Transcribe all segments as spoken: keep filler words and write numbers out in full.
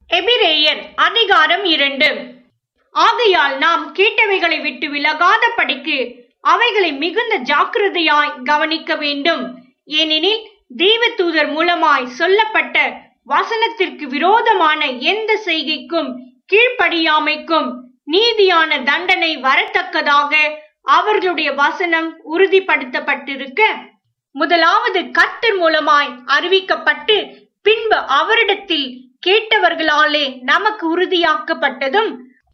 எபிரேயர் அதிகாரம் இரண்டு. ஆகையால் நாம் கேட்டவைகளை விட்டு விலகாத படிக்கு அவைகளை மிகுந்த ஜாக்கிரதையாய் கவனிக்க வேண்டும். ஏனெனில் தேவதூதர் மூலமாய் சொல்லப்பட்ட வசனத்திற்கு விரோதமான எந்த செய்கைக்கும் கீழ்ப்படியாமைக்கும் நீதியான தண்டனை வரத்தக்கதாக அவர்களுடைய வசனம் உறுதிப்படுத்தப்பட்டிருக்க, முதலாவது கர்த்தர் மூலமாய் அறிவிக்கப்பட்டு பின்பு அவரிடத்தில் கேட்டவர்களாலே நமக்கு உறுதியாக்கப்பட்டதும்,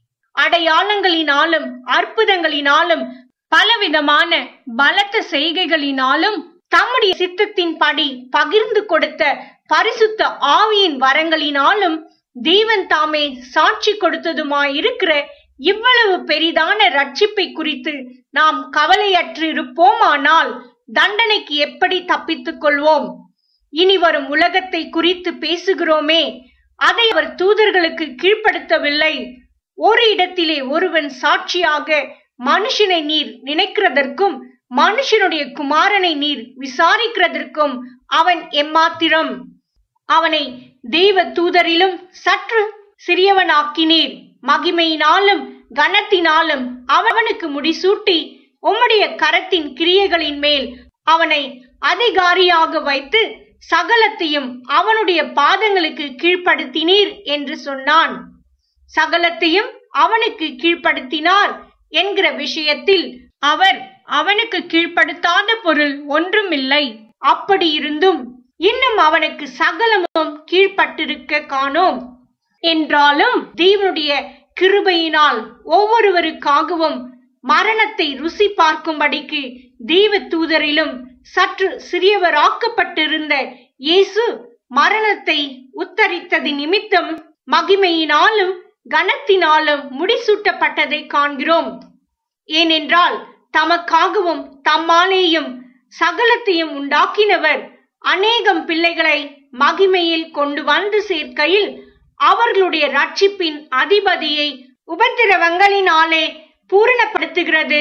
அடையாளங்களினாலும் அற்புதங்களினாலும் பலவிதமான பலத்த செய்கைகளினாலும் தம்முடைய சித்தத்தின் படி பகிர்ந்து கொடுத்த பரிசுத்த ஆவியின் வரங்களினாலும் தேவன் தாமே சாட்சி கொடுத்ததுமாயிருக்கிற இவ்வளவு பெரிதான ரட்சிப்பை குறித்து நாம் கவலையற்று இருப்போமானால் தண்டனைக்கு எப்படி தப்பித்துக் கொள்வோம்? இனி வரும் உலகத்தை குறித்து பேசுகிறோமே, அதை அவர் தூதர்களுக்கு கீழ்ப்படுத்தவில்லை. ஒரு இடத்திலே ஒருவன் சாட்சியாக, மனுஷனை நீர் நினைக்கிறதற்கும் மனுஷனுடைய குமாரனை நீர் விசாரிக்கிறதற்கும் அவன் எம்மாத்திரம்? அவனை தேவ தூதரிலும் சற்று சிறியவனாக்கினீர். மகிமையினாலும் கனத்தினாலும் அவனுக்கு முடிசூட்டி உம்முடைய கரத்தின் கிரியைகளின் மேல் அவனை அதிகாரியாக வைத்து சகலத்தையும் அவனுடைய பாதங்களுக்கு கீழ்ப்படுத்தினீர் என்று சொன்னான். சகலத்தையும் அவனுக்கு கீழ்ப்படுத்தினார் என்கிற விஷயத்தில் அவர் அவனுக்கு கீழ்ப்படுத்தாத பொருள் ஒன்றுமில்லை. அப்படி இருந்தும் இன்னும் அவனுக்கு சகலமும் கீழ்ப்பட்டிருக்க காணோம். என்றாலும் தேவனுடைய கிருபையினால் ஒவ்வொருவருக்காகவும் மரணத்தை ருசி பார்க்கும்படிக்கு தேவ தூதரிலும் சற்று சிறியவராக்கப்பட்டிருந்த இயேசு மரணத்தை உத்தரித்தது நிமித்தம் மகிமையினாலும் கனத்தினாலும் முடிசூட்டப்பட்டதை காண்கிறோம். ஏனென்றால் தமக்காகவும் தம்மாலேயும் சகலத்தையும் உண்டாக்கினவர் அநேகம் பிள்ளைகளை மகிமையில் கொண்டு வந்து சேர்க்கையில் அவர்களுடைய ரட்சிப்பின் அதிபதியை உபத்திரவங்களினாலே பூரணப்படுத்துகிறது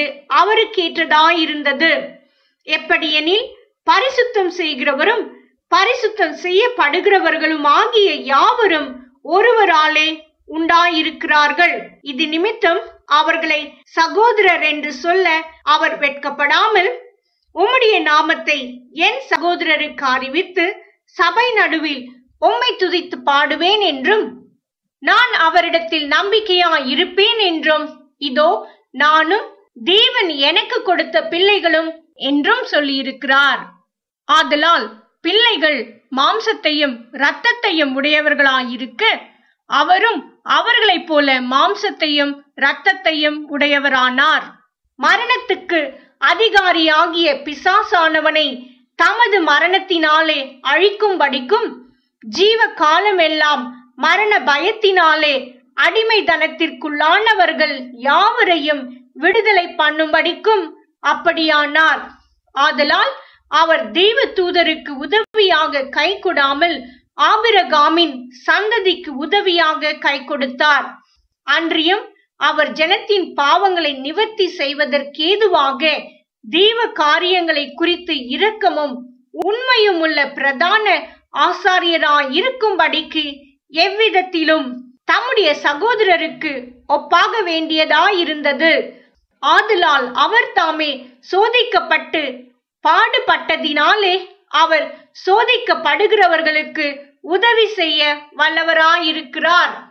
அவருக்கேற்றதாயிருந்தது. எப்படியெனில் பரிசுத்தம் செய்கிறவரும் பரிசுத்தம் செய்யப்படுகிறவர்களும் ஆகிய யாவரும் ஒருவராலே உண்டாயிருக்கிறார்கள். இது நிமித்தம் அவர்களை சகோதரர் என்று சொல்ல அவர் வெட்கப்படாமல், உம்முடைய நாமத்தை என் சகோதரருக்கு அறிவித்து சபை நடுவில் உம்மை துதித்து பாடுவேன் என்றும், நான் அவரிடத்தில் நம்பிக்கையாய் இருப்பேன் என்றும், இதோ நானும் தேவன் எனக்கு கொடுத்த பிள்ளைகளும் என்றும் சொல்லியிருக்கிறார். ஆதலால் பிள்ளைகள் மாம்சத்தையும் இரத்தத்தையும் உடையவர்களாயிருக்க, அவரும் அவர்களைப் போல மாம்சத்தையும் இரத்தத்தையும் உடையவரானார். மரணத்துக்கு அதிகாரியாகிய பிசாசானவனை தமது மரணத்தினாலே அழிக்கும்படிக்கும், ஜீவ காலமெல்லாம் மரண பயத்தினாலே அடிமைத்தனத்திற்குள்ளானவர்கள் யாவரையும் விடுதலை பண்ணும்படிக்கும் அப்படியானார். ஆதலால் அவர் தேவ தூதருக்கு உதவியாக கை கொடாமல் ஆபிரகாமின் சந்ததிக்கு உதவியாக கை கொடுத்தார். அன்றியும் அவர் ஜனத்தின் பாவங்களை நிவர்த்தி செய்வதற்கேதுவாக தேவ காரியங்களை குறித்து இரக்கமும் உண்மையும் உள்ள பிரதான ஆசாரியராய் இருக்கும்படிக்கு எவ்விதத்திலும் தம்முடைய சகோதரருக்கு ஒப்பாக வேண்டியதாயிருந்தது. ஆதலால் அவர் தாமே சோதிக்கப்பட்டு பாடுபட்டதினாலே அவர் சோதிக்கப்படுகிறவர்களுக்கு உதவி செய்ய வல்லவராயிருக்கிறார்.